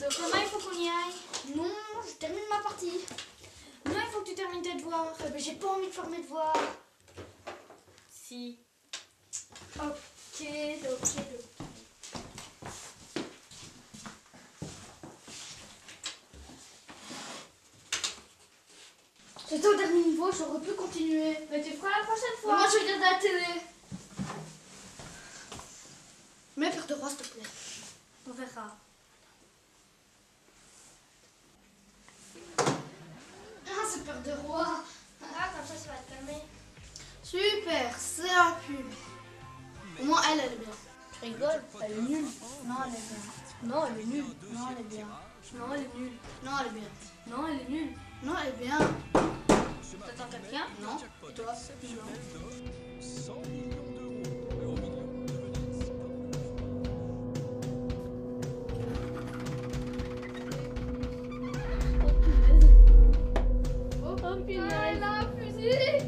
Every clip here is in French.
Donc Thomas, il faut qu'on y aille. Non, je termine ma partie. Non, il faut que tu termines tes devoirs. Mais j'ai pas envie de faire mes devoirs. Si. Ok. C'était au dernier niveau, j'aurais pu continuer. Mais tu feras la prochaine Mais fois. moi je regarde la télé. Mais faire de roi s'il te plaît. On verra. Ah, c'est peur de roi. Ah, comme ça va te calmer. Super, c'est un pub. Au moins elle est bien. Tu rigoles? Elle est nulle. Non, elle est bien. Non, elle est nulle. Non, elle est bien. Non, elle est nulle. Non, elle est bien. Non, elle est nulle. Non, elle est bien. T'attends quelqu'un? Non. Et toi? Oh punaise. Elle a un fusil.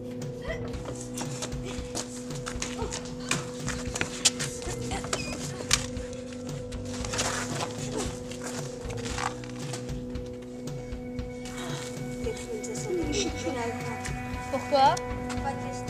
Pourquoi? Pas de question.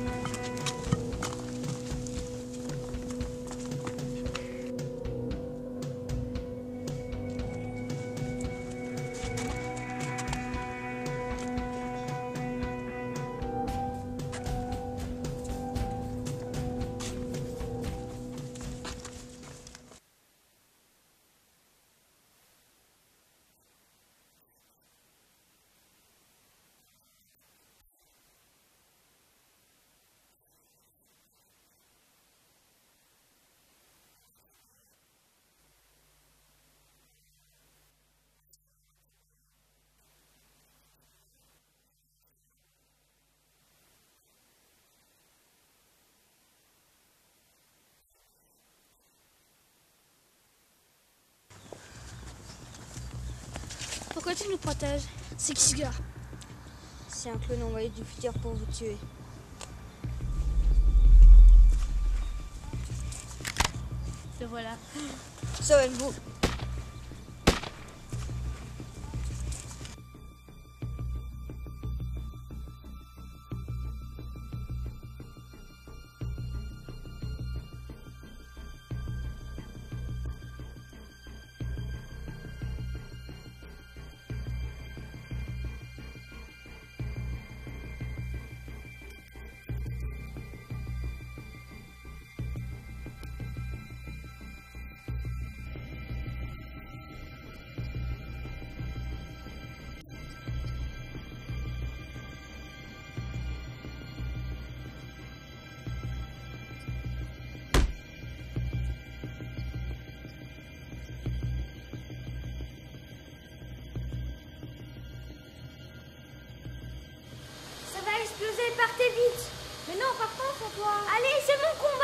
Pourquoi tu nous protèges? C'est qui ce gars? C'est un clone envoyé du futur pour vous tuer. Te voilà. Sauvez-vous. Ça va exploser, partez vite. Mais non, par contre, toi. Allez, c'est mon combat.